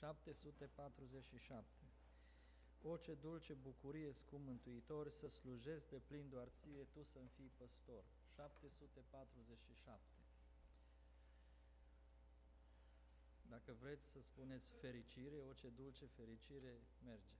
747. O, ce dulce bucurie, scump Mântuitor, să slujesc de plin doar ție, tu să-mi fii păstor. 747. Dacă vreți să spuneți fericire, o, ce dulce fericire, merge.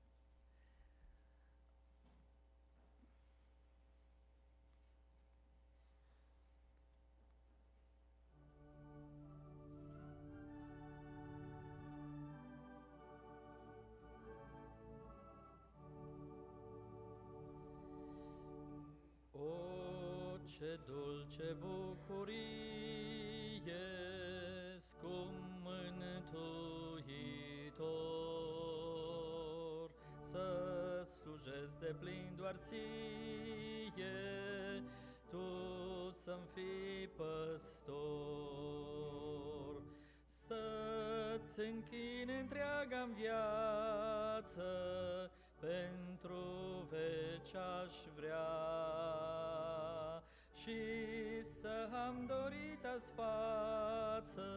Ce dulce bucurie, scump Mântuitor, să slujesc de plin doar ție, tu să-mi fii păstor. Să-ți închin întreaga-mi viață, pentru veci aș vrea, și să am dorit-ați față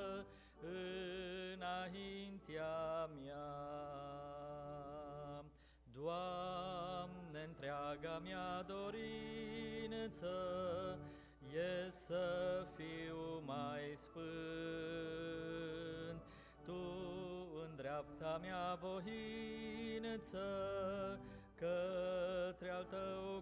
înaintea mea. Doamne, întreaga mea dorință e să fiu mai sfânt, tu în dreapta mea voință către al tău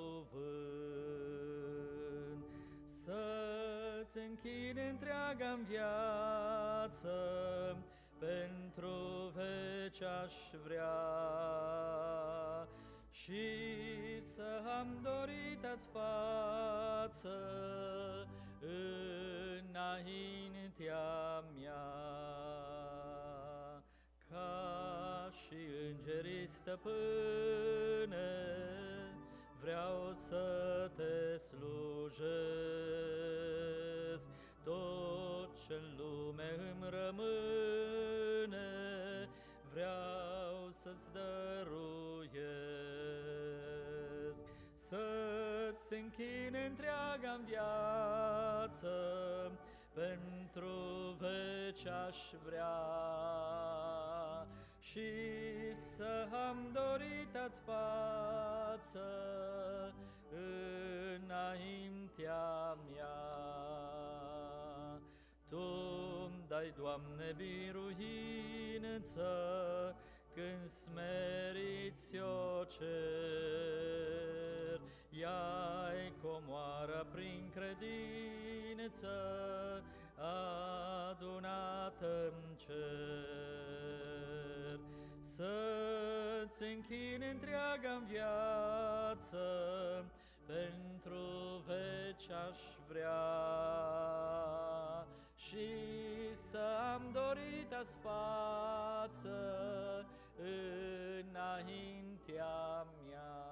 cuvânt. Să-ți închin întreaga-mi viață, pentru veci aș vrea, și să am dorit-ați față înaintea mea. Ca și îngerii stăpâne, vreau să te slujesc. Tot ce-n lume îmi rămâne, vreau să-ți dăruiesc. Să-ți închin întreaga-mi viață, pentru veci aș vrea, și să am dorit-ați față înaintea mea. Tu-mi dai, Doamne, biruință, când smeriți o cer, ia-i comoară prin credință, adunată-n cer. Să-ți închin întreaga-mi viață, pentru veci aș vrea, și să am dorit-ați față înaintea mea.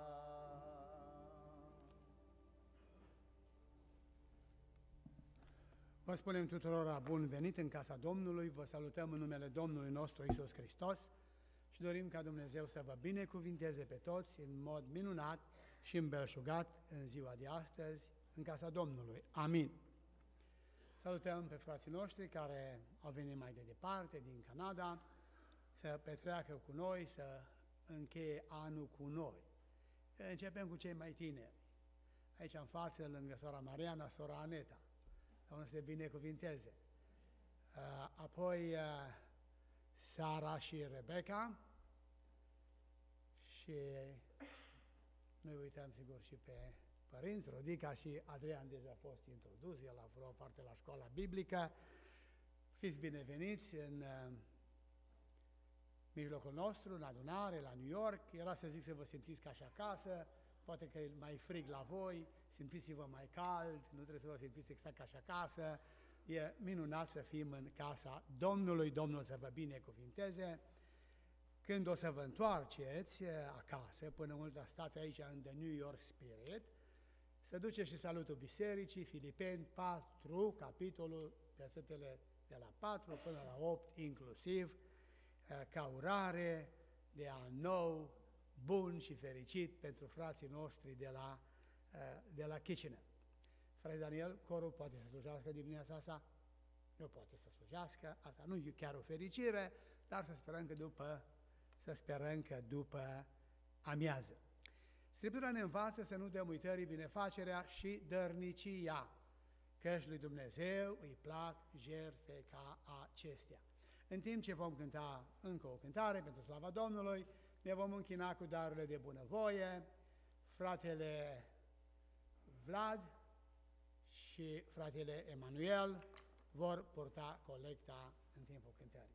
Vă spunem tuturor bun venit în casa Domnului, vă salutăm în numele Domnului nostru Iisus Hristos și dorim ca Dumnezeu să vă binecuvinteze pe toți în mod minunat și îmbelșugat în ziua de astăzi în casa Domnului. Amin. Salutăm pe frații noștri care au venit mai de departe, din Canada, să petreacă cu noi, să încheie anul cu noi. Începem cu cei mai tineri. Aici în față, lângă sora Mariana, sora Aneta. Domnul să te binecuvinteze. Apoi Sara și Rebecca. Și noi uităm sigur și pe părinți, Rodica și Adrian deja a fost introdus, el a vrut parte la școala biblică. Fiți bineveniți în mijlocul nostru, în adunare, la New York. Era să zic să vă simțiți ca și acasă, poate că e mai frig la voi, simțiți-vă mai cald, nu trebuie să vă simțiți exact ca și acasă. E minunat să fim în casa Domnului, Domnul să vă binecuvinteze. Când o să vă întoarceți acasă, până mult stați aici în The New York Spirit, să duceți și salutul bisericii, Filipeni 4, capitolul, versetele de la 4 până la 8 inclusiv, ca urare de an nou, bun și fericit pentru frații noștri de la Kitchener. Frate Daniel, corul poate să slujească dimineața asta? Nu poate să slujească, asta nu e chiar o fericire, dar să sperăm că după amiază. Scriptura ne învață să nu dăm uitării binefacerea și dărnicia, căci lui Dumnezeu îi plac jertfe ca acestea. În timp ce vom cânta încă o cântare pentru slava Domnului, ne vom închina cu darurile de bunăvoie. Fratele Vlad și fratele Emanuel vor purta colecta în timpul cântării.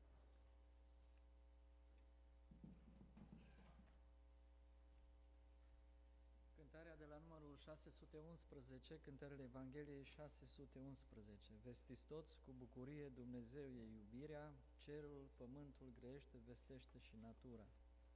Cântarea de la numărul 611, cântările Evangheliei 611. Vestiți toți, cu bucurie Dumnezeu e iubirea, cerul, pământul grăiește, vestește și natura.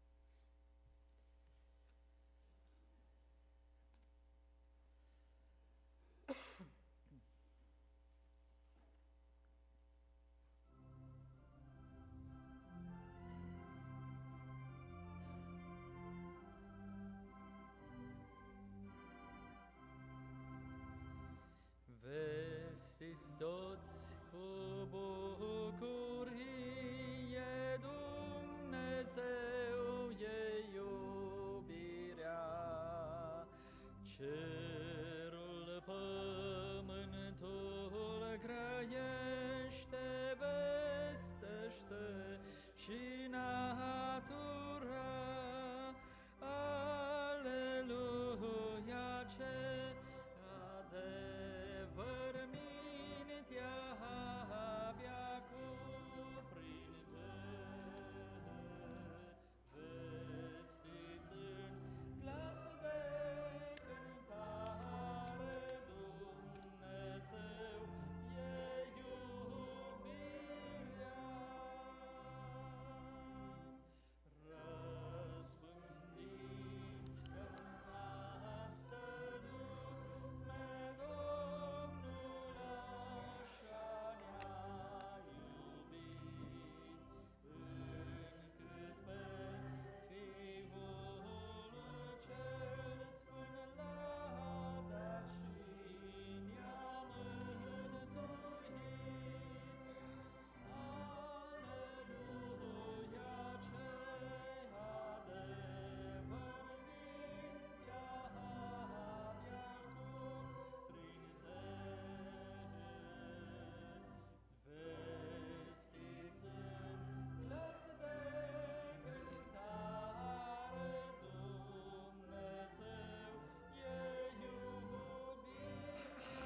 Vestiți toți cu bucurie, Dumnezeu e iubirea, cerul, pământul grăiește, vestește și natura. Aleluia, ce adevăr mintea abia cuprinde. Vestiți în glas de cântare, Dumnezeu e iubirea. Răspândiți că nastă lume Domnul așa ne-a iubit, încât pe Fiul cel Sfânt l-a dat și ne-a mântuit. Aleluia, ce adevăr mintea abia cuprinde. Vestiți în glas de cântare, Dumnezeu e iubirea.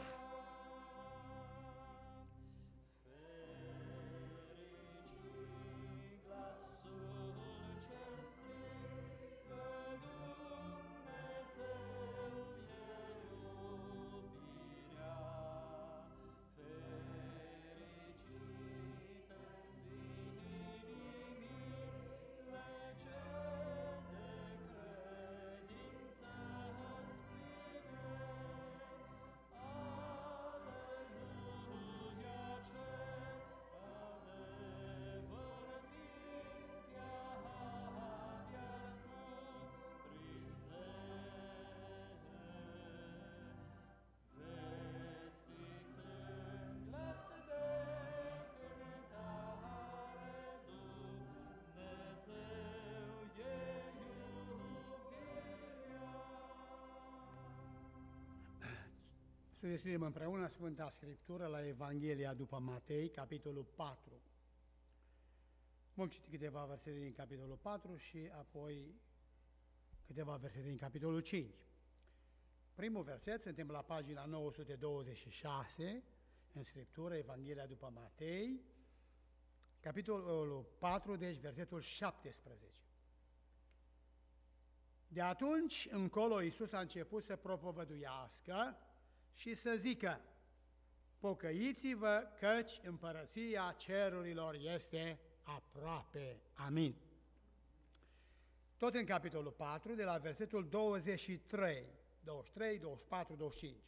Fericit glasul cel strigă, Dumnezeu e iubirea. Fericită-s inimile ce de credință spline. Aleluia, ce adevăr mintea abia cuprinde. Vestiți în glas de cântare, Dumnezeu e iubirea. Să deschidem împreună Sfânta Scriptură la Evanghelia după Matei, capitolul 4. Vom citi câteva versete din capitolul 4 și apoi câteva versete din capitolul 5. Primul verset, suntem la pagina 926 în Scriptură, Evanghelia după Matei, capitolul 4, deci versetul 17. De atunci încolo Iisus a început să propovăduiască și să zică: pocăiți-vă, căci împărăția cerurilor este aproape. Amin. Tot în capitolul 4, de la versetul 23, 24, 25.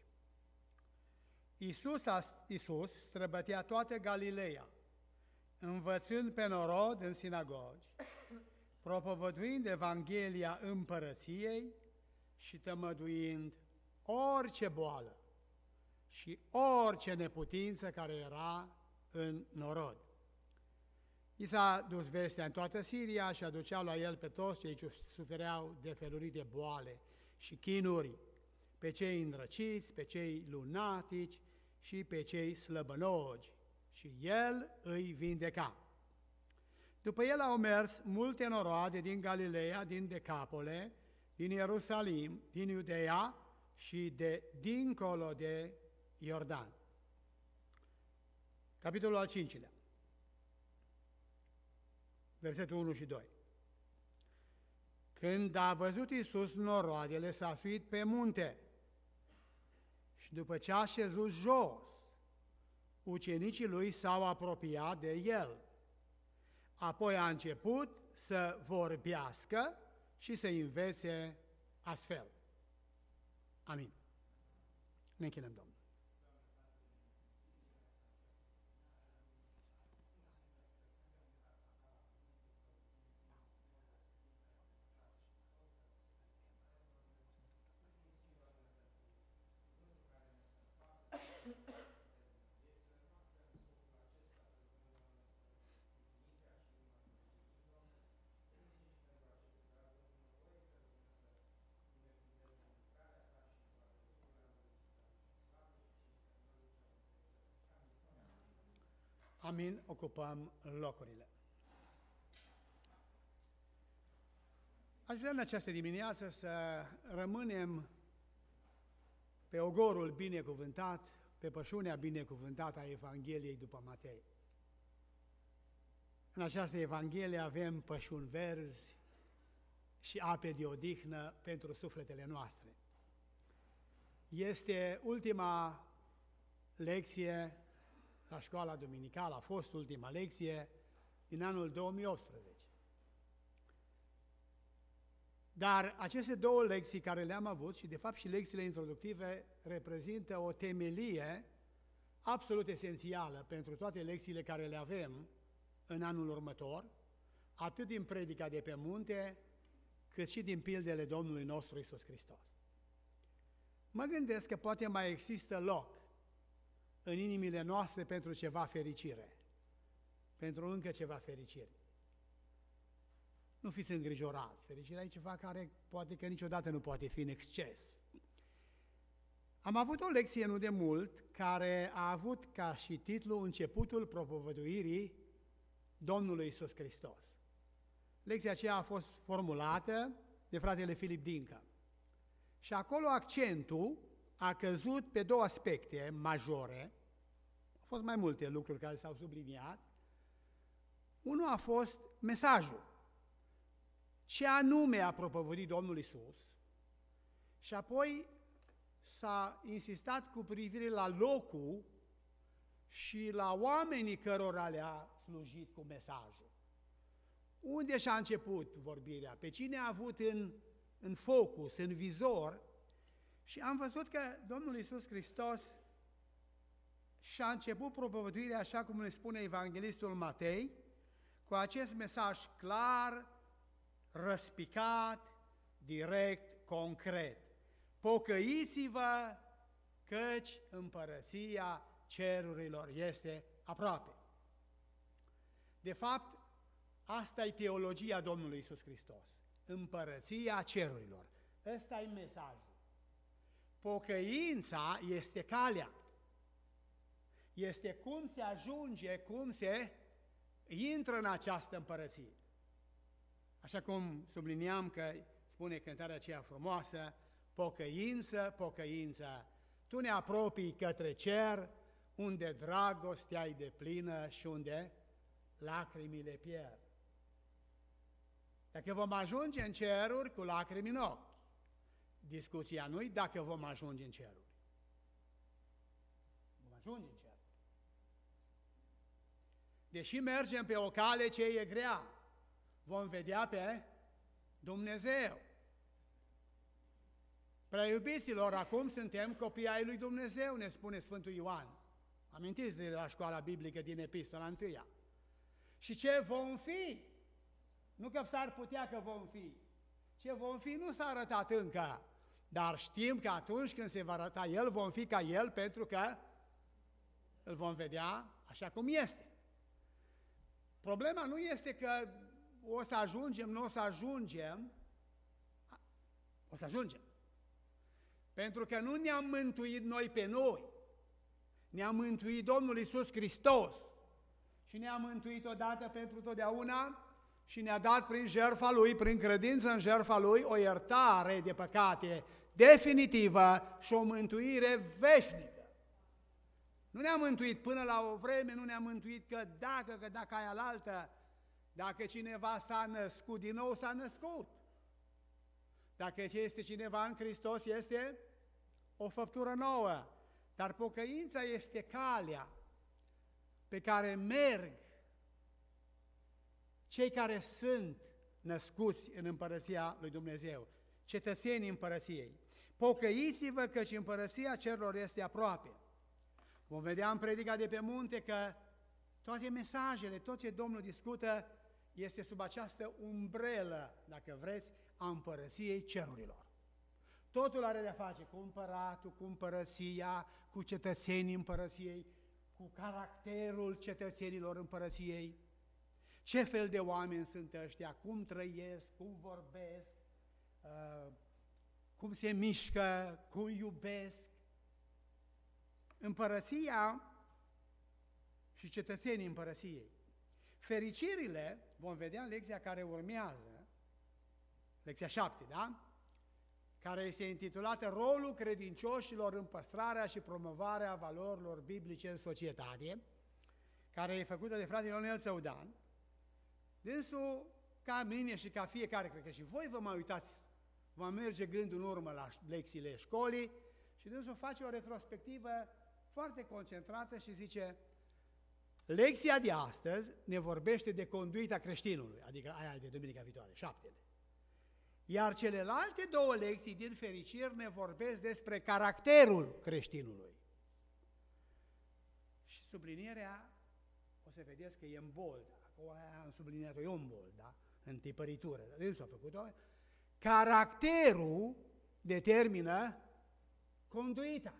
Iisus străbătea toată Galileea, învățând pe norod în sinagogi, propovăduind Evanghelia împărăției și tămăduind orice boală și orice neputință care era în norod. I s-a dus vestea în toată Siria și aduceau la el pe toți cei ce sufereau de felurite boale și chinuri, pe cei îndrăciți, pe cei lunatici și pe cei slăbănogi, și el îi vindeca. După el au mers multe noroade din Galileea, din Decapole, din Ierusalim, din Iudeea și de dincolo de Iordan. Capitolul al 5-lea, versetul 1 și 2. Când a văzut Iisus noroadele, s-a suit pe munte și după ce a șezut jos, ucenicii lui s-au apropiat de el. Apoi a început să vorbească și să învețe astfel. Amin. Ne închinăm, Domnul. Amin, ocupăm locurile. Aș vrea în această dimineață să rămânem pe ogorul binecuvântat, pe pășunea binecuvântată a Evangheliei după Matei. În această Evanghelie avem pășuni verzi și ape de odihnă pentru sufletele noastre. Este ultima lecție la școala duminicală, a fost ultima lecție din anul 2018. Dar aceste două lecții care le-am avut, și de fapt și lecțiile introductive, reprezintă o temelie absolut esențială pentru toate lecțiile care le avem în anul următor, atât din predica de pe munte, cât și din pildele Domnului nostru Iisus Hristos. Mă gândesc că poate mai există loc în inimile noastre pentru ceva fericire, pentru încă ceva fericire. Nu fiți îngrijorați, fericirea e ceva care poate că niciodată nu poate fi în exces. Am avut o lecție nu de mult care a avut ca și titlu începutul propovăduirii Domnului Iisus Hristos. Lecția aceea a fost formulată de fratele Filip Dincă. Și acolo accentul a căzut pe două aspecte majore. Au fost mai multe lucruri care s-au subliniat. Unul a fost mesajul. Ce anume a propovăduit Domnul Iisus, și apoi s-a insistat cu privire la locul și la oamenii cărora le-a slujit cu mesajul. Unde și-a început vorbirea? Pe cine a avut în focus, în vizor? Și am văzut că Domnul Iisus Hristos și-a început propovăduirea, așa cum ne spune evanghelistul Matei, cu acest mesaj clar, răspicat, direct, concret. Pocăiți-vă, căci împărăția cerurilor este aproape. De fapt, asta e teologia Domnului Iisus Hristos. Împărăția cerurilor. Ăsta e mesajul. Pocăința este calea. Este cum se ajunge, cum se intră în această împărăție. Așa cum subliniam că spune cântarea aceea frumoasă, pocăință, pocăință, tu ne apropii către cer, unde dragostea e de plină și unde lacrimile pierd. Dacă vom ajunge în ceruri cu lacrimi în ochi, discuția nu-i dacă vom ajunge în ceruri. Vom ajunge în ceruri. Deși mergem pe o cale ce e grea, vom vedea pe Dumnezeu. Prea iubiților, acum suntem copii ai lui Dumnezeu, ne spune Sfântul Ioan. Amintiți de la școala biblică din Epistola 1. Și ce vom fi? Nu că s-ar putea că vom fi. Ce vom fi nu s-a arătat încă, dar știm că atunci când se va arăta El, vom fi ca El, pentru că îl vom vedea așa cum este. Problema nu este că o să ajungem, nu o să ajungem, o să ajungem. Pentru că nu ne-am mântuit noi pe noi, ne-a mântuit Domnul Iisus Hristos și ne-a mântuit odată pentru totdeauna și ne-a dat prin jertfa Lui, prin credință în jertfa Lui, o iertare de păcate definitivă și o mântuire veșnică. Nu ne-a mântuit până la o vreme, nu ne-a mântuit că dacă aia alaltă, dacă cineva s-a născut din nou, s-a născut. Dacă este cineva în Hristos, este o făptură nouă. Dar pocăința este calea pe care merg cei care sunt născuți în împărăția lui Dumnezeu, cetățenii împărăției. Pocăiți-vă căci împărăția cerurilor este aproape. Vom vedea în predica de pe munte că toate mesajele, tot ce Domnul discută, este sub această umbrelă, dacă vreți, a împărăției cerurilor. Totul are de-a face cu împăratul, cu împărăția, cu cetățenii împărăției, cu caracterul cetățenilor împărăției. Ce fel de oameni sunt ăștia, cum trăiesc, cum vorbesc, cum se mișcă, cum iubesc. Împărăția și cetățenii împărăției. Fericirile, vom vedea în lecția care urmează, lecția 7, da? Care este intitulată Rolul credincioșilor în păstrarea și promovarea valorilor biblice în societate, care e făcută de fratele Ionel Țăudan. Dânsul, ca mine și ca fiecare, cred că și voi vă mai uitați, vă merge gândul în urmă la lecțiile școlii și dânsul face o retrospectivă foarte concentrată și zice: lecția de astăzi ne vorbește de conduita creștinului, adică aia de duminica viitoare, 7-le. Iar celelalte două lecții din fericiri ne vorbesc despre caracterul creștinului. Și sublinierea, o să vedeți că e în bold, acolo am subliniat-o eu în bold, da? În tipăritură, dar s-a făcut-o. Caracterul determină conduita.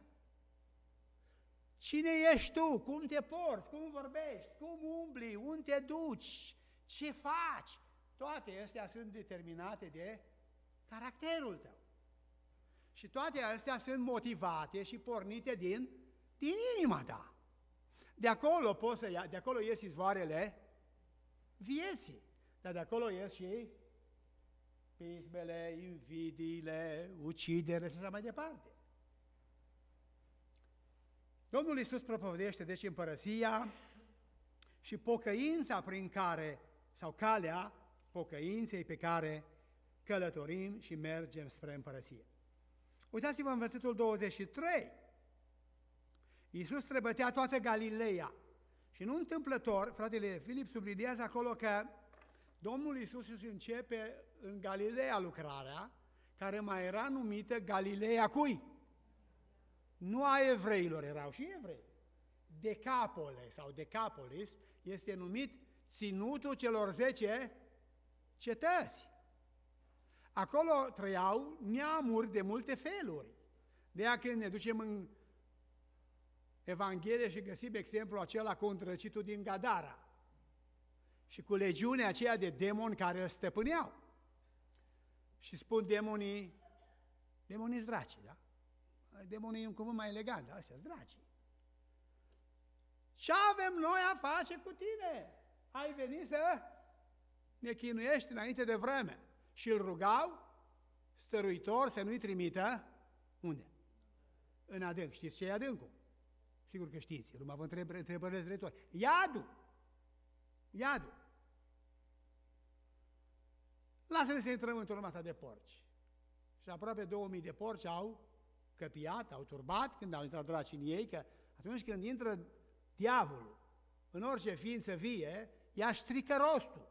Cine ești tu? Cum te porți? Cum vorbești? Cum umbli? Unde te duci? Ce faci? Toate astea sunt determinate de caracterul tău. Și toate astea sunt motivate și pornite din inima ta. De acolo poți să ia, de acolo ies izvoarele vieții. Dar de acolo ies și pismele, invidiile, ucidere și așa mai departe. Domnul Iisus propovăduiește deci împărăția și pocăința prin care, sau calea pocăinței pe care călătorim și mergem spre împărăție. Uitați-vă în versetul 23. Iisus străbătea toată Galileea și nu întâmplător, fratele Filip subliniază acolo că Domnul Iisus își începe în Galileea lucrarea, care mai era numită Galileea cui? Nu a evreilor, erau și evrei. Decapole sau Decapolis este numit ținutul celor 10 cetăți. Acolo trăiau neamuri de multe feluri. De aia când ne ducem în Evanghelie și găsim exemplul acela cu îndrăcitul din Gadara și cu legiunea aceea de demoni care îl stăpâneau. Și spun demonii draci, da? Demonii e un cuvânt mai elegant, dar astea-s draci. Ce avem noi a face cu tine? Ai venit să ne chinuiești înainte de vreme. Și îl rugau, stăruitor, să nu-i trimită, unde? În adânc. Știți ce e adâncul? Sigur că știți, eu numai vă întreb întrebările retori. Iadul! Lasă-ne să intrăm într-o urmă asta de porci. Și aproape 2000 de porci au căpiat, au turbat când au intrat dracii în ei, că atunci când intră diavolul în orice ființă vie, ea strică rostul.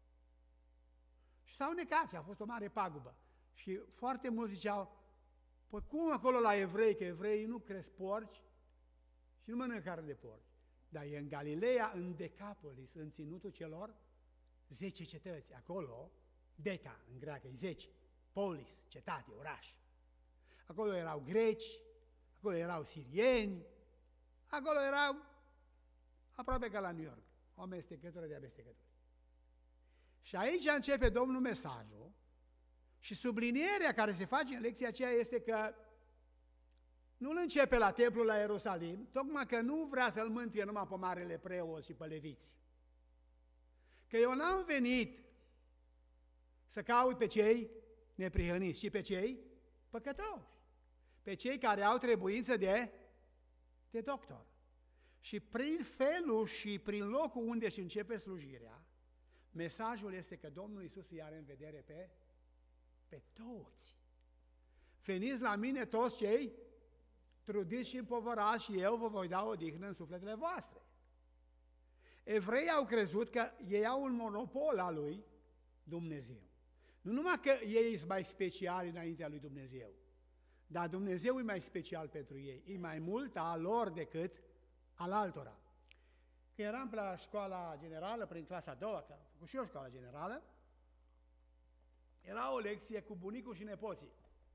Și s-au necat și a fost o mare pagubă. Și foarte mulți ziceau: păi cum acolo la evrei, că evreii nu cresc porci și nu mănâncă carne de porci. Dar e în Galileea, în Decapolis, în ținutul celor 10 cetăți. Acolo, Deca, în greacă, e 10. Polis, cetate, oraș. Acolo erau greci, acolo erau sirieni, acolo erau aproape ca la New York. o amestecătură de amestecături. Și aici începe Domnul mesajul și sublinierea care se face în lecția aceea este că nu-l începe la templul la Ierusalim, tocmai că nu vrea să-l mântuie numai pe marele preot și pe leviți. Că eu n-am venit să caut pe cei neprihăniți, ci pe cei păcătoși, pe cei care au trebuință de doctor. Și prin felul și prin locul unde își începe slujirea, mesajul este că Domnul Iisus îi are în vedere pe toți. Veniți la mine toți cei trudiți și împovărați și eu vă voi da odihnă în sufletele voastre. Evreii au crezut că ei au un monopol al lui Dumnezeu. Nu numai că ei sunt mai speciali înaintea lui Dumnezeu, dar Dumnezeu e mai special pentru ei, e mai mult al lor decât al altora. Când eram la școala generală, prin clasa a doua, că am făcut și eu școala generală, era o lecție cu bunicul și nepoții.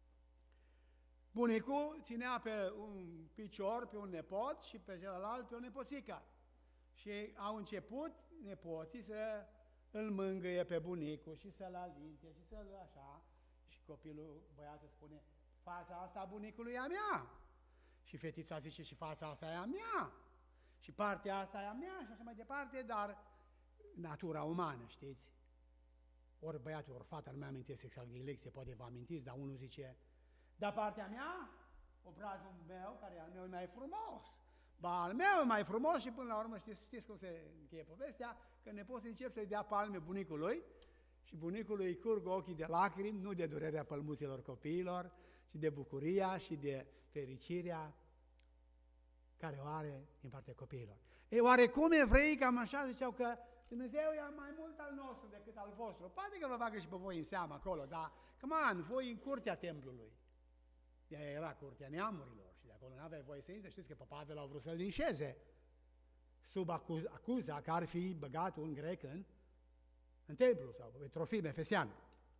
Bunicul ținea pe un picior, pe un nepot și pe celălalt pe o nepoțică. Și au început nepoții să îl mângâie pe bunicul și să-l alinte și să-l așa. Și copilul, băiatul spune, fața asta a bunicului e a mea. Și fetița zice, și fața asta e a mea. Și partea asta e a mea și așa mai departe, dar natura umană, știți? Ori băiatul, ori fata, nu mi-amintesc exact din lecție, poate vă amintiți, dar unul zice, dar partea mea, obrazul meu, care al meu e mai frumos, ba al meu e mai frumos și până la urmă știți cum se încheie povestea, că nepoții încep să-i dea palme bunicului și bunicului îi curg ochii de lacrimi, nu de durerea pălmuților copiilor, ci de bucuria și de fericirea care o are din partea copiilor. Ei, oarecum evreii cam așa ziceau că Dumnezeu e mai mult al nostru decât al vostru. Poate că vă bagă și pe voi în seamă acolo, dar, voi în curtea templului. Ea era curtea neamurilor și de acolo nu aveai voie să intre. Știți că pe Pavel au vrut să-l linșeze sub acuza că ar fi băgat un grec în templu sau pe Trofim Efesian.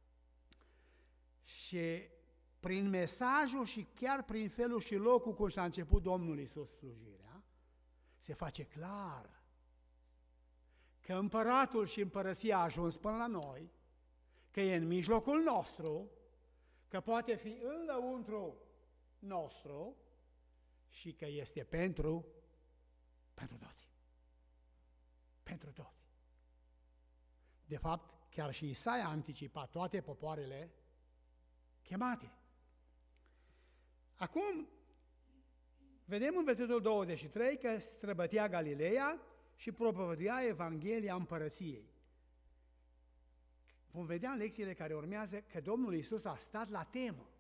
Și prin mesajul și chiar prin felul și locul cum s-a început Domnul Iisus slujirea, se face clar că împăratul și împărăția a ajuns până la noi, că e în mijlocul nostru, că poate fi în lăuntru nostru și că este pentru toți. Pentru toți. De fapt, chiar și Isaia a anticipat toate popoarele chemate. Acum, vedem în versetul 23 că străbătea Galileea și propovăduia Evanghelia Împărăției. Vom vedea în lecțiile care urmează că Domnul Iisus a stat la temă.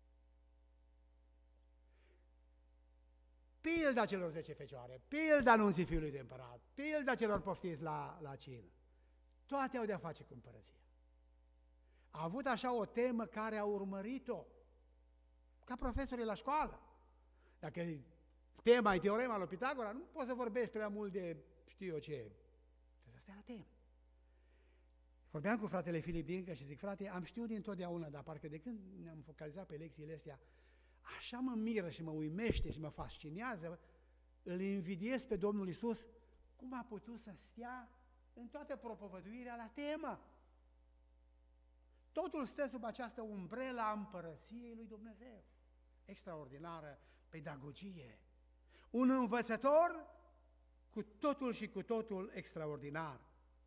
Pilda celor 10 fecioare, pilda anunții Fiului de Împărat, pilda celor poftiți la cină. Toate au de-a face cu împărăția. A avut așa o temă care a urmărit-o, ca profesorii la școală. Dacă tema e teorema lui Pitagora, nu poți să vorbești prea mult de știu eu ce. Trebuie să stai la temă. Vorbeam cu fratele Filip Dincă și zic, frate, am știut dintotdeauna, dar parcă de când ne-am focalizat pe lecțiile astea, așa mă miră și mă uimește și mă fascinează, îl invidiez pe Domnul Iisus, cum a putut să stea în toată propovăduirea la temă. Totul stă sub această umbrelă a împărăției lui Dumnezeu. Extraordinară pedagogie. Un învățător cu totul și cu totul extraordinar.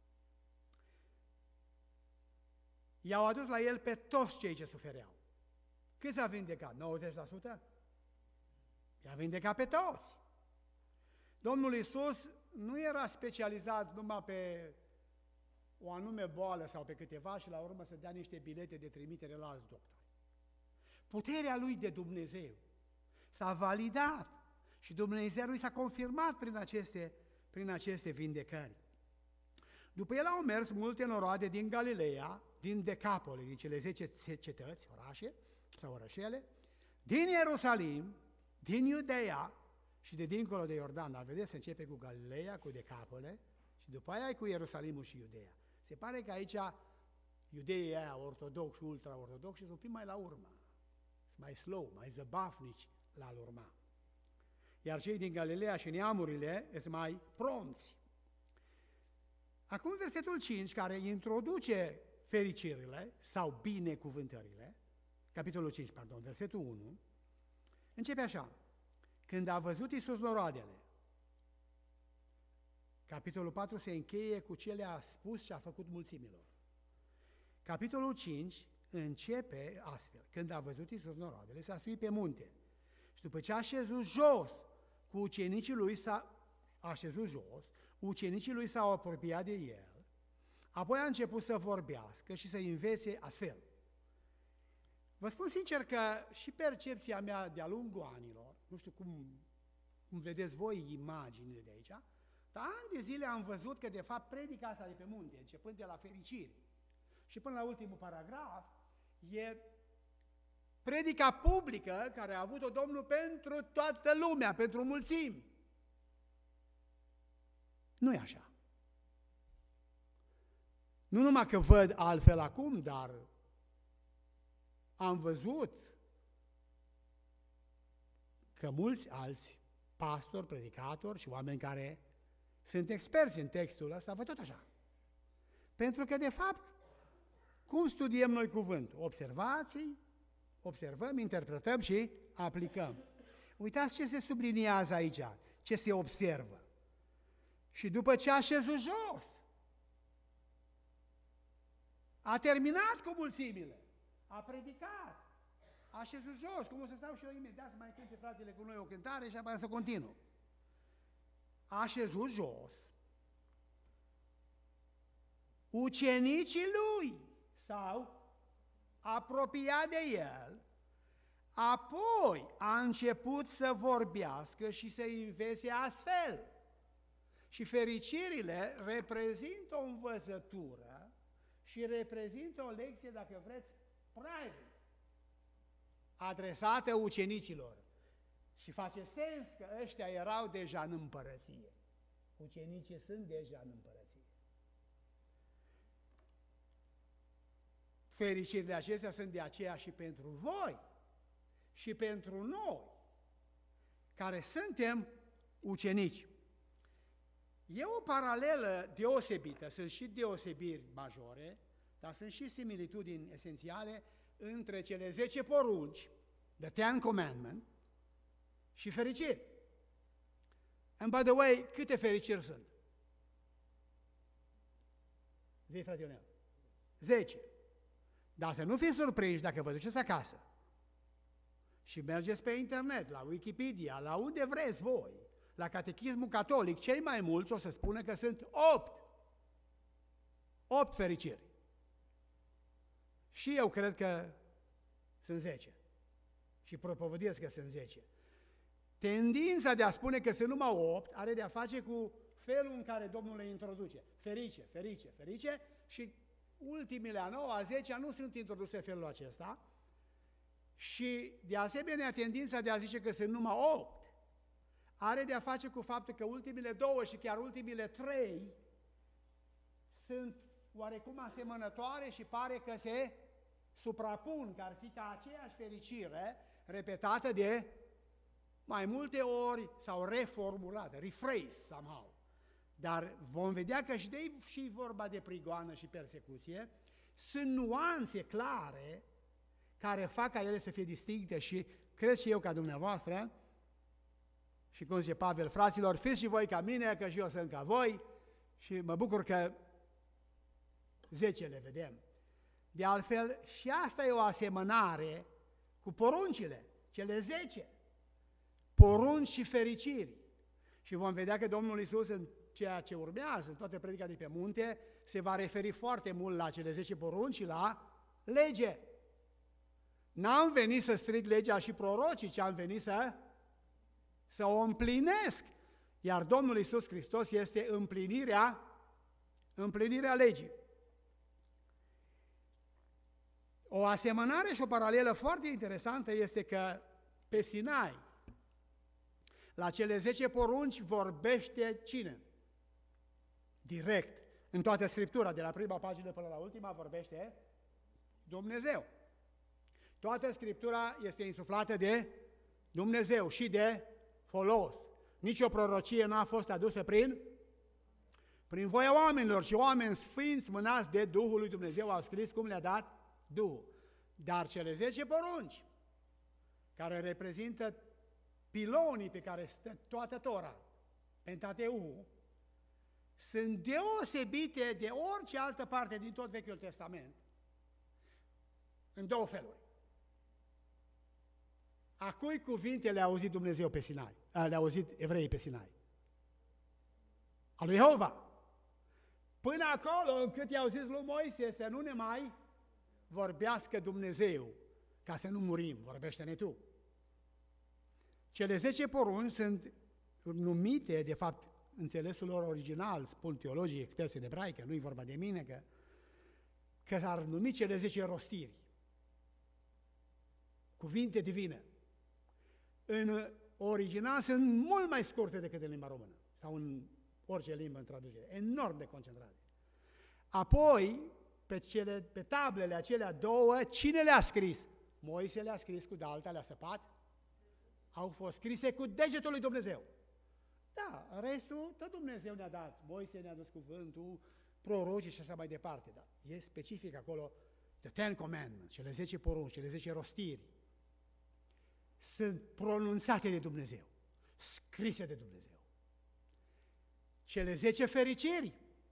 I-au adus la el pe toți cei ce sufereau. Câți a vindecat? 90%? I-a vindecat pe toți. Domnul Iisus nu era specializat numai pe o anume boală sau pe câteva și la urmă să dea niște bilete de trimitere la alți doctori. Puterea lui de Dumnezeu s-a validat și Dumnezeu lui s-a confirmat prin aceste vindecări. După el au mers multe noroade din Galileea, din Decapole, din cele 10 cetăți, orașe sau orășele, din Ierusalim, din Iudeea și de dincolo de Iordan. Dar vedeți, se începe cu Galileea, cu Decapole și după aia e cu Ierusalimul și Iudeea. Se pare că aici iudeii aia ortodoxi, ultra-ortodoxi sunt un pic mai la urmă. Sunt mai slow, mai zăbafnici la-l urma. Iar cei din Galileea și neamurile sunt mai pronți. Acum versetul 5, care introduce fericirile sau binecuvântările, capitolul 5, pardon, versetul 1, începe așa: când a văzut Iisus noroadele. Capitolul 4 se încheie cu ce le-a spus și a făcut mulțimilor. Capitolul 5 începe astfel: când a văzut Iisus noroadele, s-a suit pe munte și după ce a așezut jos, ucenicii lui s-au apropiat de el, apoi a început să vorbească și să învețe astfel. Vă spun sincer că și percepția mea de-a lungul anilor, nu știu cum vedeți voi imaginile de aici, dar ani de zile am văzut că de fapt predica asta de pe munte, începând de la fericiri și până la ultimul paragraf, e predica publică care a avut-o Domnul pentru toată lumea, pentru mulțimi. Nu e așa. Nu numai că văd altfel acum, dar am văzut că mulți alți pastori, predicatori și oameni care sunt experți în textul ăsta, văd tot așa. Pentru că, de fapt, cum studiem noi cuvântul? Observăm, interpretăm și aplicăm. Uitați ce se subliniază aici, ce se observă. Și după ce a șezut jos, a terminat cu mulțimile, a predicat, a șezut jos, cum o să stau și eu imediat să mai cânte fratele cu noi o cântare și apoi să continu. A șezut jos, ucenicii lui s-au apropiat de el, apoi a început să vorbească și să învețe astfel. Și fericirile reprezintă o învățătură și reprezintă o lecție, dacă vreți, private, adresată ucenicilor. Și face sens că ăștia erau deja în împărăție. Ucenicii sunt deja în împărăție. Fericirile acestea sunt de aceea și pentru voi și pentru noi, care suntem ucenici. E o paralelă deosebită, sunt și deosebiri majore, dar sunt și similitudini esențiale între cele 10 porunci, the Ten Commandments, și fericiri. And by the way, câte fericiri sunt? Zi, frate Ionel. 10. Dar să nu fiți surprinși dacă vă duceți acasă și mergeți pe internet, la Wikipedia, la unde vreți voi, la Catechismul Catolic, cei mai mulți o să spună că sunt 8 fericiri. Și eu cred că sunt 10. Și propovăduiesc că sunt 10. Tendința de a spune că sunt numai 8 are de a face cu felul în care Domnul le introduce. Ferice, și ultimile a 9, a 10 nu sunt introduse în felul acesta. Și de asemenea tendința de a zice că sunt numai 8 are de a face cu faptul că ultimile 2 și chiar ultimile 3 sunt oarecum asemănătoare și pare că se suprapun, că ar fi ca aceeași fericire repetată de mai multe ori sau reformulată, rephrased somehow. Dar vom vedea că și vorba de prigoană și persecuție sunt nuanțe clare care fac ca ele să fie distincte și cred și eu ca dumneavoastră și cum zice Pavel, fraților, fiți și voi ca mine, că și eu sunt ca voi și mă bucur că 10 le vedem. De altfel, și asta e o asemănare cu poruncile, cele 10, porunci și fericiri. Și vom vedea că Domnul Iisus în ceea ce urmează, în toată predica de pe munte, se va referi foarte mult la cele 10 porunci și la lege. N-am venit să stric legea și prorocii, ci am venit să o împlinesc. Iar Domnul Iisus Hristos este împlinirea legii. O asemănare și o paralelă foarte interesantă este că pe Sinai, la cele 10 porunci vorbește cine? Direct. În toată Scriptura, de la prima pagină până la ultima, vorbește Dumnezeu. Toată Scriptura este insuflată de Dumnezeu și de folos. Nici o prorocie n-a fost adusă Prin voia oamenilor și oameni sfinți mânați de Duhul lui Dumnezeu au scris cum le-a dat Duhul. Dar cele 10 porunci, care reprezintă pilonii pe care stă toată Tora, Pentateuhul, sunt deosebite de orice altă parte din tot Vechiul Testament, în două feluri. A cui cuvinte le-a auzit Dumnezeu pe Sinai? Le-a auzit evreii pe Sinai? A lui Jehova. Până acolo încât i-au zis lui Moise să nu ne mai vorbească Dumnezeu, ca să nu murim, vorbește-ne tu. Cele 10 porunci sunt numite, de fapt, înțelesul lor original, spun teologii experți în ebraică, nu-i vorba de mine, că s-ar numi cele 10 rostiri, cuvinte divine. În original sunt mult mai scurte decât în limba română, sau în orice limbă în traducere, enorm de concentrate. Apoi, pe tablele acelea două, cine le-a scris? Moise le-a scris cu dalta, le-a săpat, au fost scrise cu degetul lui Dumnezeu. Da, restul tot Dumnezeu ne-a dat, Moise ne-a dus cuvântul, prorocii și așa mai departe, dar e specific acolo, the Ten Commandments, cele 10 porunci, cele 10 rostiri, sunt pronunțate de Dumnezeu, scrise de Dumnezeu. Cele 10 fericiri,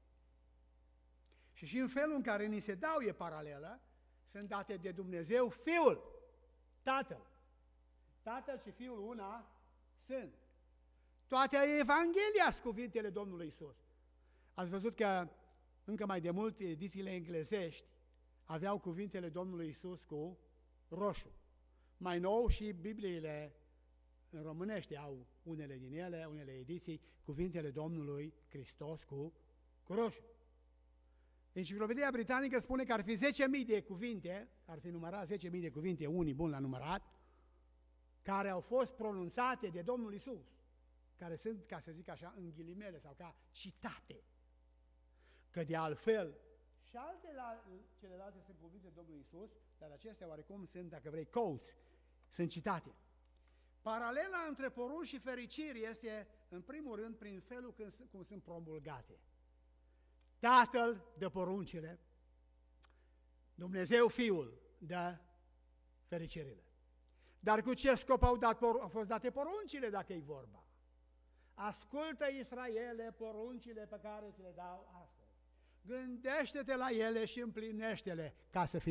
și în felul în care ni se dau e paralelă, sunt date de Dumnezeu Fiul, Tatăl. Tatăl și Fiul una sunt. Toate Evanghelia sunt cuvintele Domnului Iisus. Ați văzut că încă mai de mult edițiile englezești aveau cuvintele Domnului Iisus cu roșu. Mai nou și Bibliile în românește au unele din ele, unele ediții, cuvintele Domnului Hristos cu roșu. Enciclopedia britanică spune că ar fi 10.000 de cuvinte, ar fi numărat 10.000 de cuvinte, unii buni la numărat, care au fost pronunțate de Domnul Iisus, care sunt, ca să zic așa, în ghilimele sau ca citate. Că de altfel, și celelalte sunt cuvinte de Domnul Iisus, dar acestea oarecum sunt, dacă vrei, quotes, sunt citate. Paralela între porunci și fericiri este, în primul rând, prin felul cum sunt promulgate. Tatăl dă poruncile, Dumnezeu Fiul dă fericirile. Dar cu ce scop au fost date poruncile, dacă e vorba? Ascultă, Israele, poruncile pe care ți le dau astăzi. Gândește-te la ele și împlinește-le ca să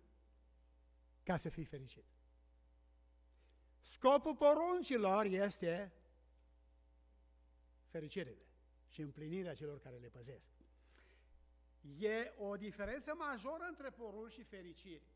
fii fericit. Scopul poruncilor este fericirile și împlinirea celor care le păzesc. E o diferență majoră între porunci și fericiri.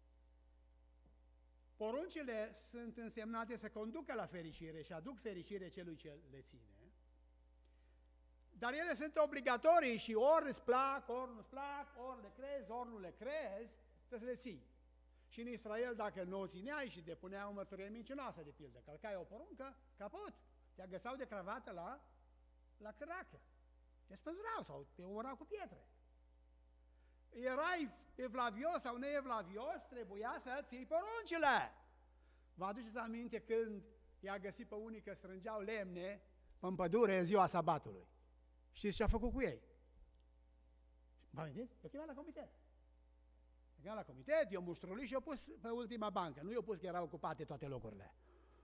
Poruncile sunt însemnate să conducă la fericire și aduc fericire celui ce le ține, dar ele sunt obligatorii și ori îți plac, ori nu-ți plac, ori le crezi, ori nu le crezi, trebuie să le ții. Și în Israel, dacă nu o țineai și depuneai o mărturie mincinoasă, de pildă, călcai o poruncă, caput, te agăsau de cravată la căracă, te spânzurau sau te omorau cu pietre. Erai evlavios sau neevlavios, trebuia să ții poruncile. Vă aduceți aminte când i-a găsit pe unii că strângeau lemne în pădure în ziua sabatului? Știți ce a făcut cu ei? Vă amintiți? I-a chemat la comitet. I-a chemat la comitet, i-a muștrulit și i-a pus pe ultima bancă. Nu i-a pus că erau ocupate toate locurile.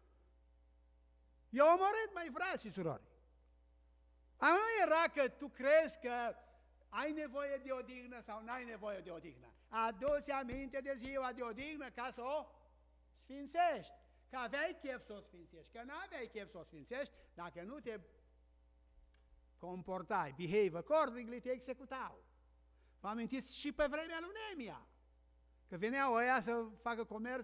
I-a omorât, mai frați și surori. Nu era că tu crezi că ai nevoie de odihnă sau n-ai nevoie de odihnă. Adu-ți aminte de ziua de odihnă ca să o sfințești. Că aveai chef să o sfințești, că n-aveai chef să o sfințești, dacă nu te comportai, behave accordingly, te executau. Vă amintiți și pe vremea lui Neemia, că veneau ăia să facă comerț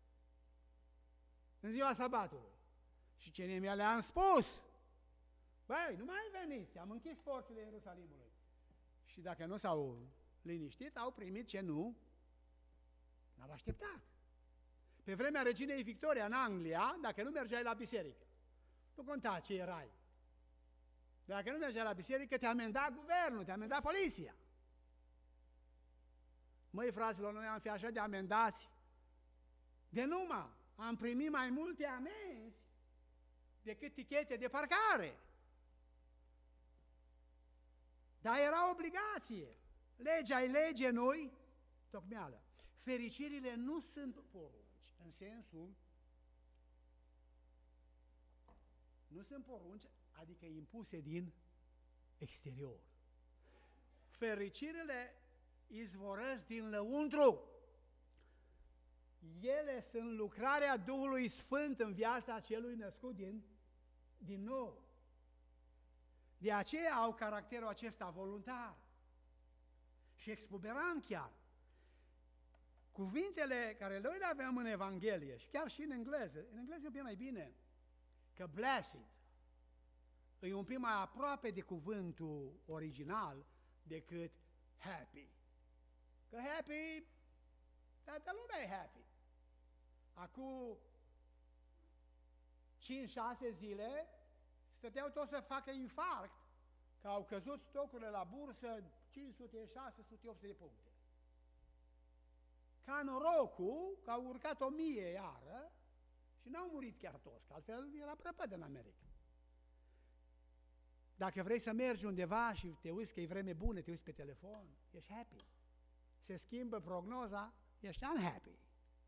în ziua sabatului. Și ce Neemia le-a spus? Băi, nu mai veniți, am închis porțile Ierusalimului. Și dacă nu s-au liniștit, au primit ce nu n-au așteptat. Pe vremea reginei Victoria în Anglia, dacă nu mergeai la biserică, nu conta ce erai. Dacă nu mergeai la biserică, te amenda guvernul, te amenda poliția. Măi, fraților, noi am fi așa de amendați de numai. Am primit mai multe amenzi decât tichete de parcare. Dar era obligație. Legea e lege, nu-i tocmeală. Fericirile nu sunt porunci, în sensul, nu sunt porunci, adică impuse din exterior. Fericirile izvorăsc din lăuntru. Ele sunt lucrarea Duhului Sfânt în viața celui născut din nou. De aceea au caracterul acesta voluntar și exuberant chiar. Cuvintele care noi le avem în Evanghelie și chiar și în engleză e un pic mai bine, că blessed e un pic mai aproape de cuvântul original decât happy. Că happy, toată lumea e happy. Acum 5-6 zile stăteau toți să facă infarct, că au căzut stocurile la bursă 500, 600, 800 de puncte. Ca norocul că au urcat 1000 iară și n-au murit chiar toți, că altfel era prăpăd în America. Dacă vrei să mergi undeva și te uiți că e vreme bună, te uiți pe telefon, ești happy. Se schimbă prognoza, ești unhappy.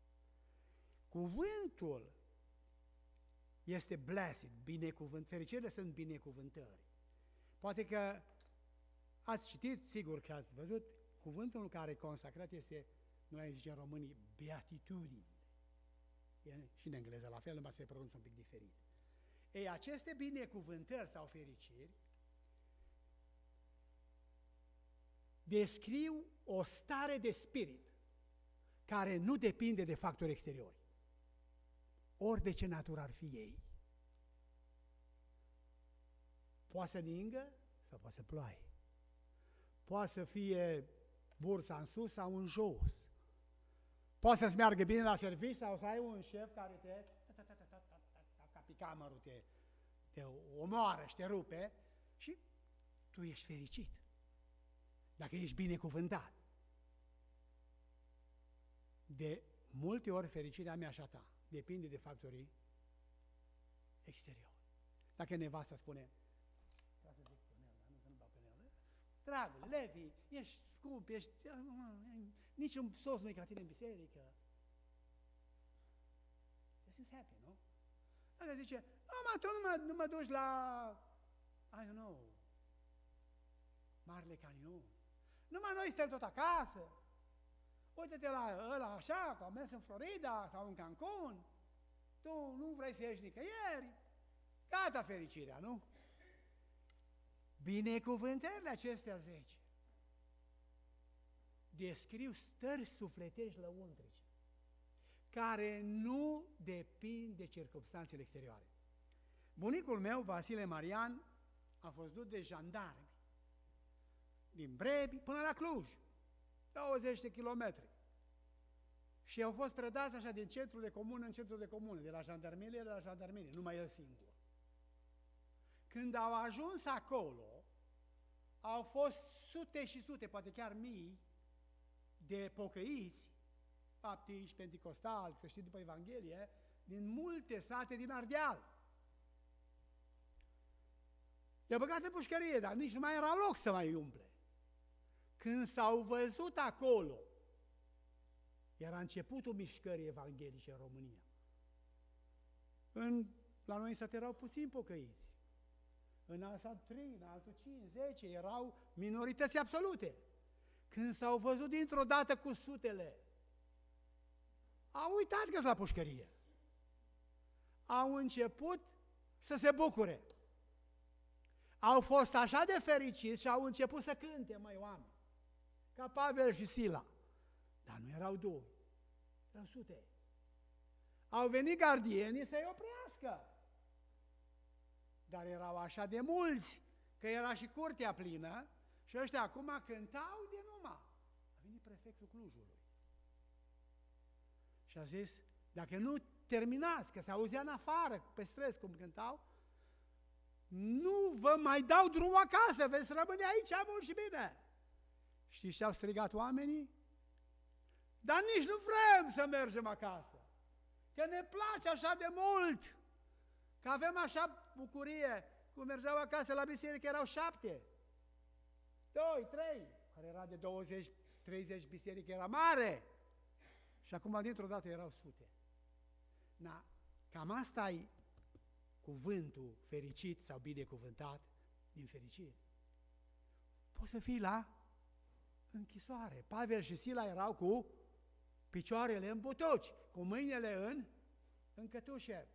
Cuvântul este blessed, binecuvânt. Fericirile sunt binecuvântări. Poate că ați citit, sigur că ați văzut, cuvântul care e consacrat este, noi zicem românii, beatitudine. E și în engleză la fel, numai se pronunță un pic diferit. Ei, aceste binecuvântări sau fericiri descriu o stare de spirit care nu depinde de factori exteriori, ori de ce natură ar fi ei. Poate să ningă sau poate să ploaie. Poate să fie bursa în sus sau în jos. Poate să-ți meargă bine la serviciu sau să ai un șef care te ca picamărul te omoară și te rupe și tu ești fericit. Dacă ești binecuvântat. De multe ori fericirea mea și a ta depinde de factorii exteriori. Dacă nevasta spune, dragule, Levi, ești scump, niciun sos nu-i ca tine în biserică. Te simți happy, nu? Dacă zice, tu nu mă duci la, I don't know, Marele Canion. Numai noi suntem tot acasă. Uite-te la ăla așa, că am mers în Florida sau în Cancun. Tu nu vrei să ieși nicăieri. Gata fericirea, nu? Binecuvântările acestea 10 descriu stări sufletești lăuntrice care nu depind de circumstanțele exterioare. Bunicul meu, Levi Marian, a fost dus de jandarmi din Brebi până la Cluj, 20 de kilometri. Și au fost predați așa din centrul de comună în centrul de comună, de la jandarmerie la jandarmerie, numai el singur. Când au ajuns acolo, au fost sute și sute, poate chiar mii, de pocăiți, baptiști, penticostali, creștini după Evanghelie, din multe sate din Ardeal. I-a băgat în pușcărie, dar nici nu mai era loc să mai umple. Când s-au văzut acolo, era începutul mișcării evanghelice în România. La noi în sat erau puțini pocăiți. În alt sat 3, în altul 5, 10, erau minorități absolute. Când s-au văzut dintr-o dată cu sutele, au uitat că-s la pușcărie. Au început să se bucure. Au fost așa de fericiți și au început să cânte, măi, oameni, ca Pavel și Sila. Dar nu erau doi, erau sute. Au venit gardienii să-i oprească. Dar erau așa de mulți, că era și curtea plină și ăștia acum cântau de numai. A venit prefectul Clujului și a zis, dacă nu terminați, că se auzea în afară, pe străzi cum cântau, nu vă mai dau drumul acasă, veți rămâne aici mult și bine. Știți ce au strigat oamenii? Dar nici nu vrem să mergem acasă, că ne place așa de mult, că avem așa bucurie, cum mergeau acasă la biserică, erau 7. 2, 3, care era de 20, 30 biserici, era mare. Și acum dintr-o dată erau sute. Na, cam asta e cuvântul fericit sau binecuvântat din fericire. Poți să fii la închisoare. Pavel și Sila erau cu picioarele în butuci, cu mâinile în cătușe.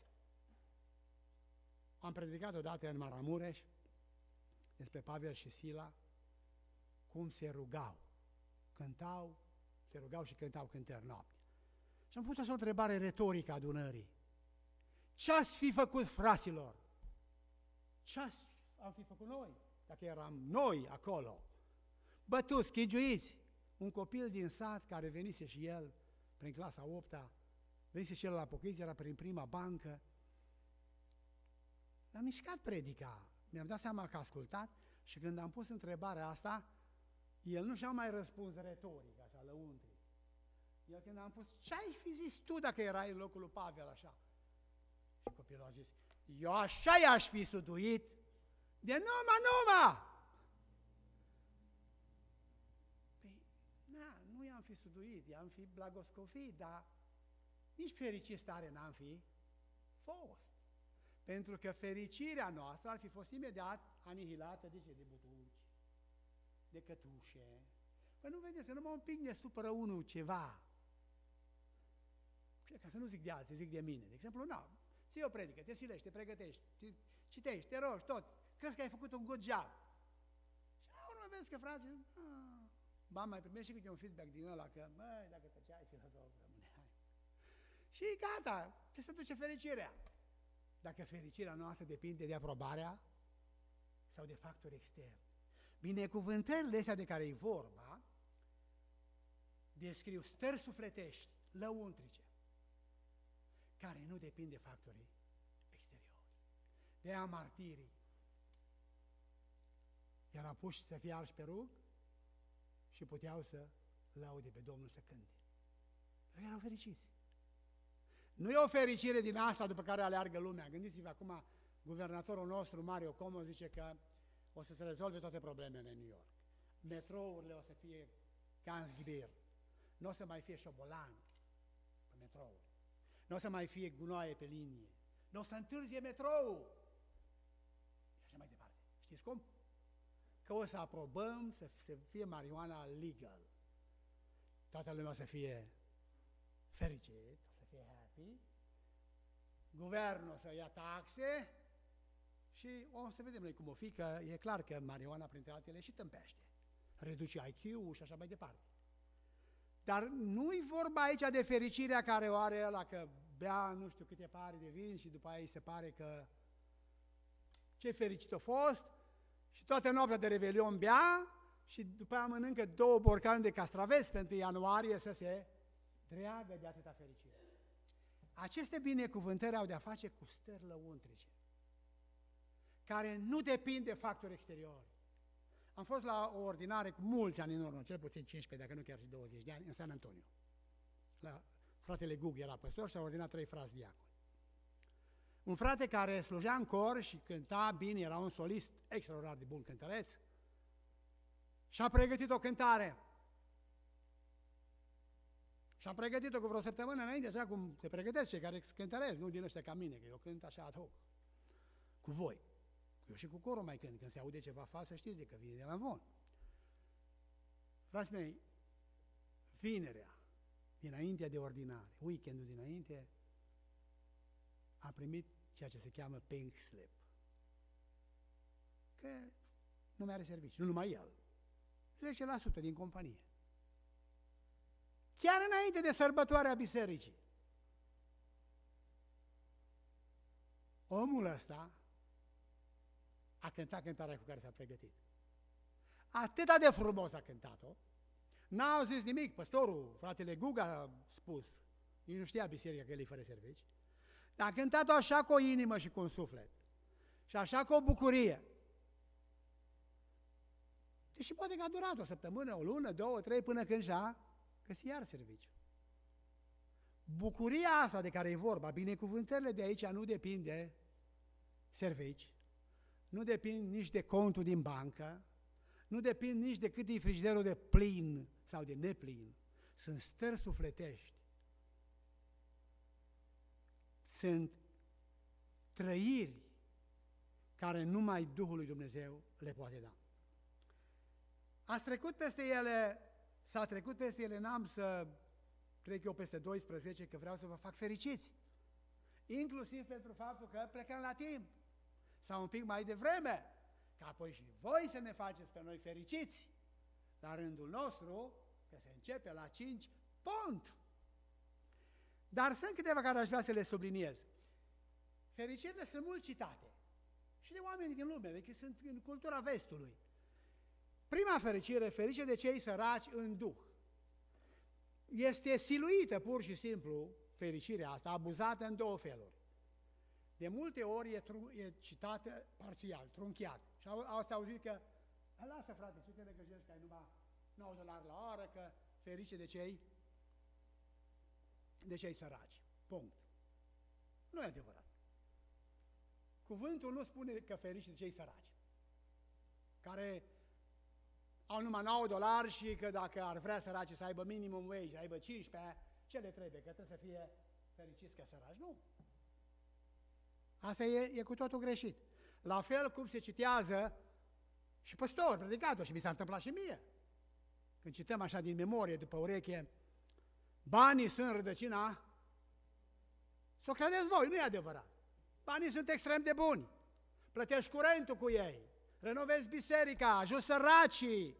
Am predicat odată în Maramureș despre Pavel și Sila, cum se rugau. Cântau, se rugau și cântau cântări noapte. Și am pus așa o întrebare retorică adunării. Ce-ați fi făcut, fraților? Ce-am fi făcut noi, dacă eram noi acolo? Bătuți, chigiuiți. Un copil din sat care venise și el prin clasa 8-a, venise și el la pocăiți, era prin prima bancă. L-am mișcat predica, mi-am dat seama că a ascultat și când am pus întrebarea asta, el nu și-a mai răspuns retoric, așa, lăuntri. El când am pus, ce-ai fi zis tu dacă erai în locul lui Pavel așa? Și copilul a zis, eu așa i-aș fi suduit, de numai! Păi, nu i-am fi suduit, i-am fi blagoscofit, dar nici fericit stare n-am fi fost. Pentru că fericirea noastră ar fi fost imediat anihilată de butuci, de cătușe. Păi nu vedeți, că numai un pic ne supără unul ceva. Ca să nu zic de alții, zic de mine. De exemplu, ții o predică, te silești, te pregătești, citești, te rogi, tot. Crezi că ai făcut un good job. Și la urmă vezi că frații, mai primești și câte un feedback din ăla, că, măi, dacă tăceai, filozof, rămâneai. Și gata, ți se duce fericirea. Dacă fericirea noastră depinde de aprobarea sau de factori externi. Binecuvântările astea de care e vorba descriu stări sufletești, lăuntrice, care nu depind de factorii exteriori. De-aia martirii erau puși să fie arși pe rug și puteau să laude pe Domnul, să cânte. Dar erau fericiți. Nu e o fericire din asta după care aleargă lumea. Gândiți-vă acum, guvernatorul nostru, Mario Cuomo, zice că o să se rezolve toate problemele în New York. Metrourile o să fie Gansgibir. Nu o să mai fie șobolan pe metrou. Nu o să mai fie gunoaie pe linie. Nu o să întârzie metrou. Și așa mai departe. Știți cum? Că o să aprobăm să fie marihuana legal. Toată lumea o să fie fericit, o să fie happy. Guvernul o să ia taxe și o să vedem noi cum o fi, că e clar că marihuana, printre altele, și tâmpește. Reduce IQ-ul și așa mai departe. Dar nu-i vorba aici de fericirea care o are ăla, că bea nu știu câte pahare de vin și după aia îi se pare că ce fericit a fost și toată noaptea de revelion bea și după aia mănâncă 2 borcane de castraveți pentru ianuarie să se dreagă de atâta fericire. Aceste binecuvântări au de-a face cu stări lăuntrice, care nu depind de factori exteriori. Am fost la o ordinare cu mulți ani în urmă, cel puțin 15, dacă nu chiar și 20 de ani, în San Antonio. La fratele Gug era păstor și a ordinat 3 frați diaconi. Un frate care slujea în cor și cânta bine, era un solist extraordinar de bun cântăreț, și-a pregătit o cântare. Și-am pregătit-o cu vreo săptămână înainte, așa cum se pregătesc cei care cântăresc, nu din ăștia ca mine, că eu cânt așa ad hoc, cu voi. Eu și cu corul mai cânt, când se aude ceva fals, să știți de că vine de la von. Frații mei, vinerea, dinaintea de ordinare, weekendul dinainte, a primit ceea ce se cheamă pink slip. Că nu mai are serviciu, nu numai el, 10% din companie. Chiar înainte de sărbătoarea bisericii. Omul ăsta a cântat cântarea cu care s-a pregătit. Atâta de frumos a cântat-o, n-au zis nimic, păstorul, fratele Gug a spus, nici nu știa biserica că el e fără servici, dar a cântat-o așa cu o inimă și cu un suflet și așa cu o bucurie. Deși poate că a durat o săptămână, o lună, 2, 3, până când și-a găsit iar serviciu. Bucuria asta de care e vorba, binecuvântările de aici nu depind de servici, nu depind nici de contul din bancă, nu depind nici de cât e frigiderul de plin sau de neplin. Sunt stări sufletești. Sunt trăiri care numai Duhul lui Dumnezeu le poate da. Ați trecut peste ele, s-a trecut peste ele, n-am să trec eu peste 12, că vreau să vă fac fericiți. Inclusiv pentru faptul că plecăm la timp, sau un pic mai devreme, ca apoi și voi să ne faceți pe noi fericiți. La rândul nostru, că se începe la 5, punct! Dar sunt câteva care aș vrea să le subliniez. Fericirile sunt mult citate. Și de oameni din lume, adică sunt în cultura vestului. Prima fericire, ferice de cei săraci în duh. Este siluită pur și simplu, fericirea asta, abuzată în două feluri. De multe ori e citată parțial, trunchiat. Și ați auzit că, lasă frate, ce te necăjești că ai numai $9 la oră, că ferice de cei săraci. Punct. Nu e adevărat. Cuvântul nu spune că ferice de cei săraci, care au numai $9 și că dacă ar vrea săracii să aibă minimum wage, să aibă 15, ce le trebuie? Că trebuie să fie fericiți că săraci? Nu. Asta e cu totul greșit. La fel cum se citează și păstor, predicator, și mi s-a întâmplat și mie. Când cităm așa din memorie, după ureche, banii sunt rădăcina, s-o credeți voi, nu e adevărat. Banii sunt extrem de buni. Plătești curentul cu ei, renovezi biserica, ajuți săracii.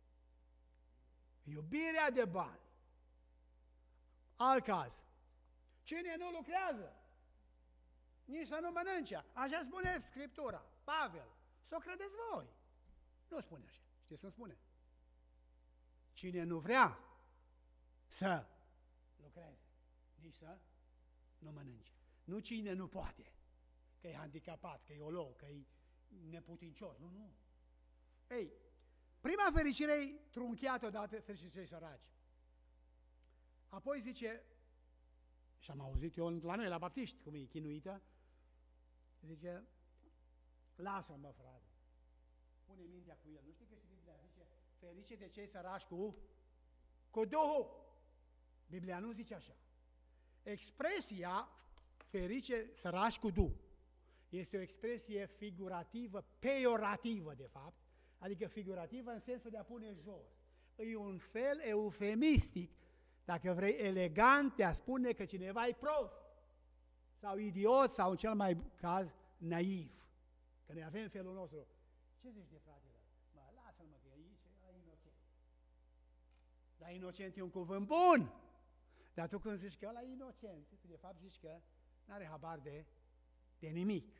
Iubirea de bani. Alt caz. Cine nu lucrează, nici să nu mănânce. Așa spune Scriptura, Pavel. S-o credeți voi. Nu spune așa. Știți cum spune? Cine nu vrea să lucreze, nici să nu mănânce. Nu cine nu poate, că e handicapat, că e olou, că e neputincios. Nu, nu. Ei, prima fericire e trunchiată odată, fericiți cei săraci. Apoi zice, și am auzit eu la noi, la baptiști, cum e chinuită, zice, lasă-mă, frate, pune mintea cu el. Nu știi că și Biblia zice, ferice de cei săraci cu Duhul. Biblia nu zice așa. Expresia ferice săraci cu Duh este o expresie figurativă, peiorativă de fapt, adică figurativă în sensul de a pune jos. E un fel eufemistic, dacă vrei, elegant de a spune că cineva e prost, sau idiot, sau în cel mai caz, naiv. Că noi avem felul nostru. Ce zici de fratele? Mă, lasă-l mă, că e inocent. Dar inocent e un cuvânt bun. Dar tu când zici că ăla e inocent, de fapt zici că n-are habar de nimic.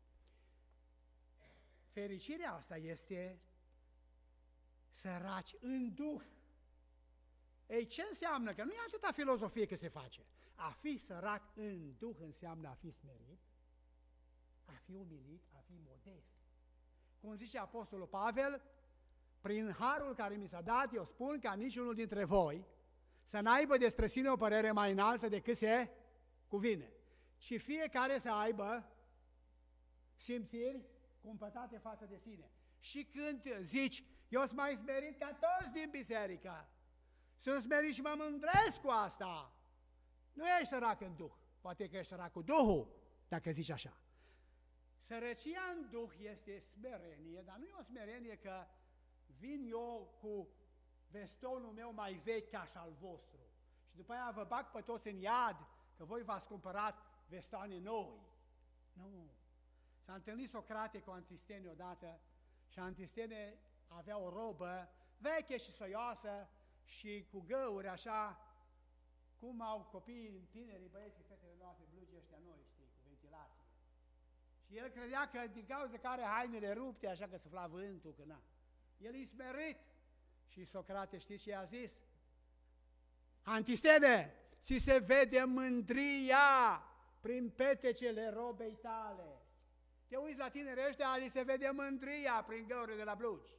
Fericirea asta este săraci în duh. Ei, ce înseamnă? Că nu e atâta filozofie că se face. A fi sărac în duh înseamnă a fi smerit, a fi umilit, a fi modest. Cum zice Apostolul Pavel, prin harul care mi s-a dat, eu spun ca niciunul dintre voi să n-aibă despre sine o părere mai înaltă decât se cuvine, ci fiecare să aibă simțiri cumpătate față de sine. Și când zici, eu sunt mai smerit ca toți din biserică, sunt smerit și mă mândresc cu asta, nu ești sărac în Duh, poate că ești sărac cu Duhul, dacă zici așa. Sărăcia în Duh este smerenie, dar nu e o smerenie că vin eu cu vestonul meu mai vechi ca și al vostru și după aia vă bag pe toți în iad că voi v-ați cumpărat vestoane noi. Nu. S-a întâlnit Socrate cu Antistene odată și Antistene avea o robă veche și soioasă și cu găuri așa, cum au copiii, tinerii, băieții, fetele noastre, blugii ăștia noi, știi, cu ventilație. Și el credea că din cauza că are hainele rupte, așa că sufla vântul, că na. El e smerit. Și Socrate, știți ce i-a zis? Antistene, ți se vede mândria prin petecele robei tale. Te uiți la tinerii ăștia, li se vede mândria prin găurile de la blugi.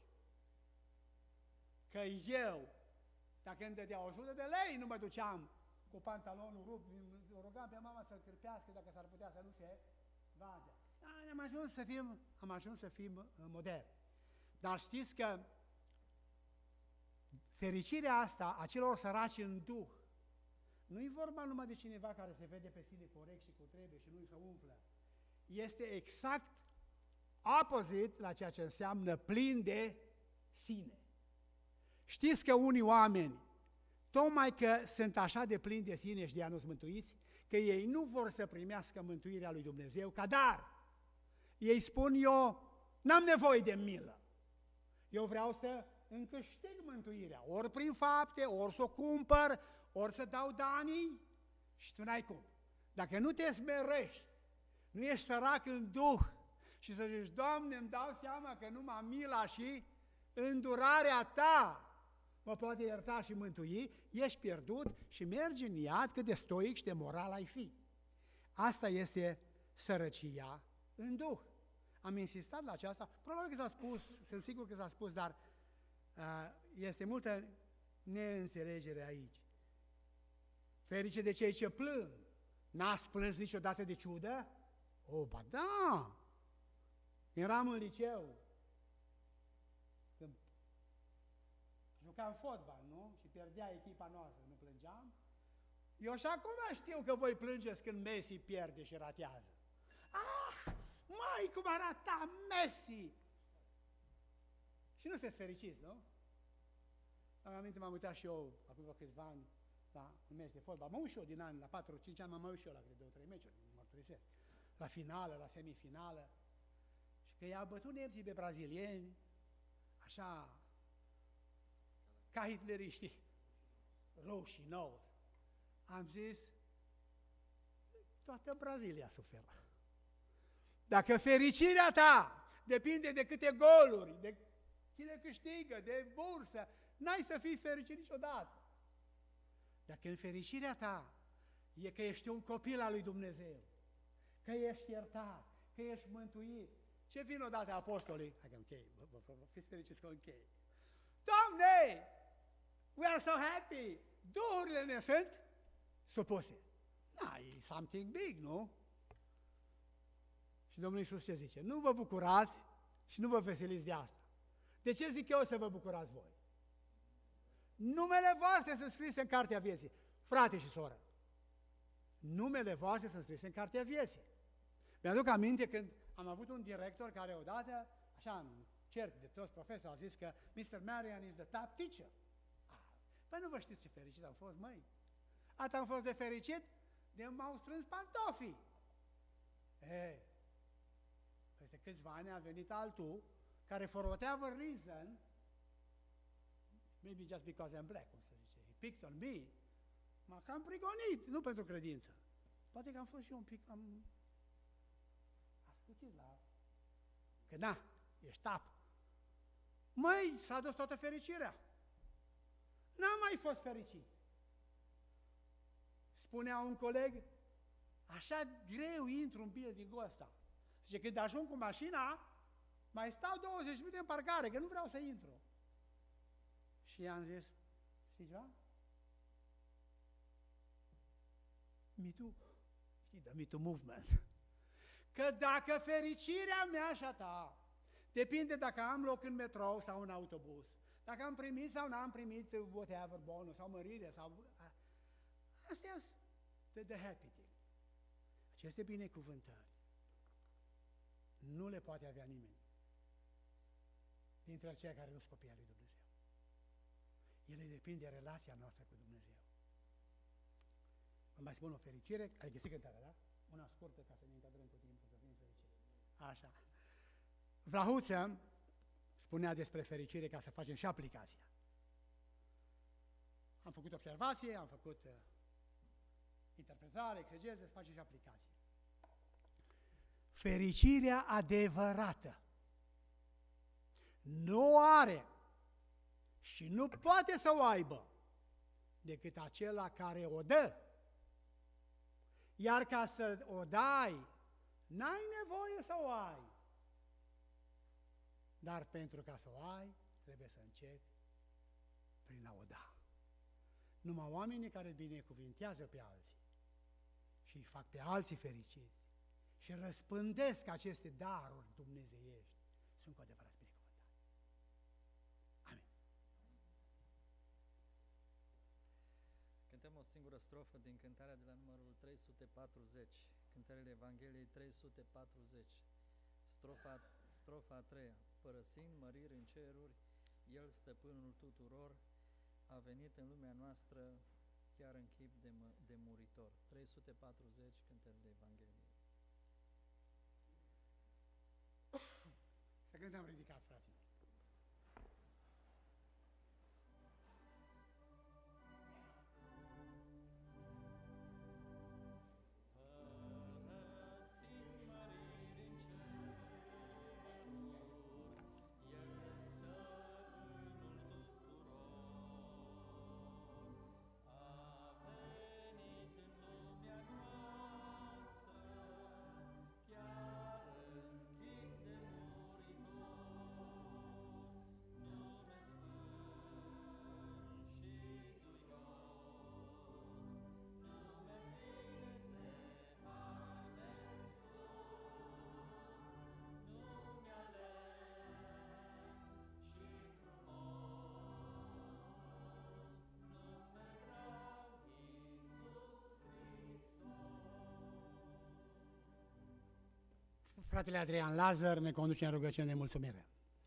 Că eu, dacă îmi dădea 100 de lei, nu mă duceam cu pantalonul rupt, o rugam pe mama să-l cârpească dacă s-ar putea să nu se vadă. Da, am ajuns să fim moderni. Dar știți că fericirea asta a celor săraci în duh, nu e vorba numai de cineva care se vede pe sine corect și cu trebuie și nu-i se umflă. Este exact opposite la ceea ce înseamnă plin de sine. Știți că unii oameni, tocmai că sunt așa de plini de sine și de a nu-s mântuiți, că ei nu vor să primească mântuirea lui Dumnezeu ca dar. Ei spun, eu n-am nevoie de milă. Eu vreau să îmi câștig mântuirea, ori prin fapte, ori să o cumpăr, ori să dau danii și tu n-ai cum. Dacă nu te smerești, nu ești sărac în duh și să zici, Doamne, îmi dau seama că numai mila și îndurarea Ta mă poate ierta și mântui, ești pierdut și mergi în iad cât de stoic și de moral ai fi. Asta este sărăcia în duh. Am insistat la aceasta, probabil că s-a spus, sunt sigur că s-a spus, dar este multă neînțelegere aici. Ferice de cei ce plâng. N-ați plâns niciodată de ciudă? O, ba da! Eram în liceu, când jucam fotbal, nu? Și pierdea echipa noastră, nu plângeam? Eu și acum știu că voi plângeți când Messi pierde și ratează. Ah, mai cum arata Messi! Și nu sunteți fericiți, nu? Am aminte, m-am uitat și eu, acum vreo câțiva ani, la un meci de fotbal. Mă uit și eu din ani, la 4-5 ani, m-am uit și eu la 2-3 meciuri, mă mărturisesc. La finală, la semifinală. Și că i-au bătut nemții pe brazilieni, așa, ca hitleriștii, roșii, nouă. Am zis, toată Brazilia suferă. Dacă fericirea ta depinde de câte goluri, de cine câștigă, de bursă, n-ai să fii fericit niciodată. Dacă în fericirea ta e că ești un copil al lui Dumnezeu, că ești iertat, că ești mântuit, ce vin odată apostolii? Hai că închei, fiți fericiți că închei. Doamne, we are so happy! Duhurile ne sunt supuse. Da, e something big, nu? Și Domnul Iisus ce zice? Nu vă bucurați și nu vă veseliți de asta. De ce zic eu să vă bucurați voi? Numele voastre sunt scrise în cartea vieții. Frate și soră, numele voastre sunt scrise în cartea vieții. Mi-aduc aminte când am avut un director care odată, așa în cerc de toți profesori, a zis că Mr. Marian is the top teacher. Păi nu vă știți ce fericit am fost, măi? Atât am fost de fericit de m-au strâns pantofii. Peste câțiva ani a venit altul care, for whatever reason, maybe just because I'm black, cum se zice, he picked on me, m-a cam prigonit, nu pentru credință. Poate că am fost și eu un pic, am ascuțit la... Că na, ești tap. Măi, s-a dus toată fericirea. N-am mai fost fericit. Spunea un coleg, așa greu intru în building-ul ăsta. Zice, când ajung cu mașina, mai stau 20 minute în parcare, că nu vreau să intru. Și i-am zis, știi ceva? Me Too. Știi, the Me Too movement. Că dacă fericirea mea și a ta depinde dacă am loc în metrou sau în autobuz, dacă am primit sau n-am primit whatever bonus sau mărire sau... Astea sunt the happy thing. Aceste binecuvântări nu le poate avea nimeni dintre aceia care nu sunt copii al lui Dumnezeu. Ele depind de relația noastră cu Dumnezeu. Vă mai spun o fericire, ai găsit cântarea, da? Una scurtă ca să ne încadrăm cu timpul, să fim fericiți. Așa. Vlahuță spunea despre fericire ca să facem și aplicația. Am făcut observație, am făcut interpretare, exegeză, să facem și aplicație. Fericirea adevărată nu are și nu poate să o aibă decât acela care o dă. Iar ca să o dai, n-ai nevoie să o ai. Dar pentru ca să o ai, trebuie să începi prin a o da. Numai oamenii care binecuvintează pe alții și îi fac pe alții fericiți și răspândesc aceste daruri dumnezeiești, sunt cu adevărat binecuvântați. Amin. singură strofă din cântarea de la numărul 340, cântările Evangheliei 340. Strofa a treia. Părăsind măriri în ceruri, El, stăpânul tuturor, a venit în lumea noastră chiar în chip de muritor. 340, cântările Evangheliei. Să cântăm ridicați, fraților. Fratele Adrian Lazar ne conduce în rugăciune de mulțumire.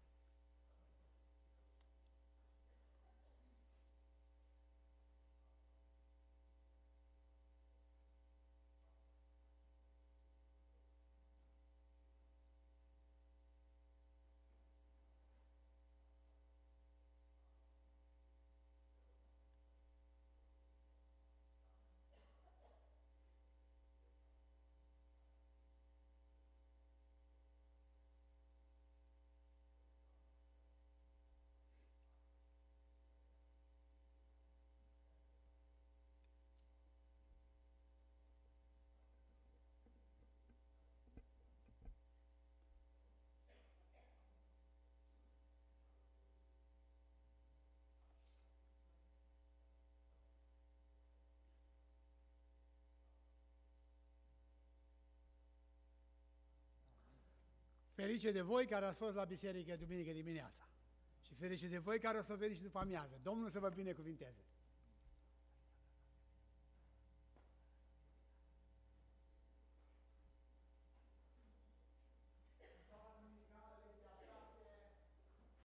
Ferice de voi care ați fost la biserică duminică dimineața și ferice de voi care o să veniți și după amiază. Domnul să vă binecuvinteze!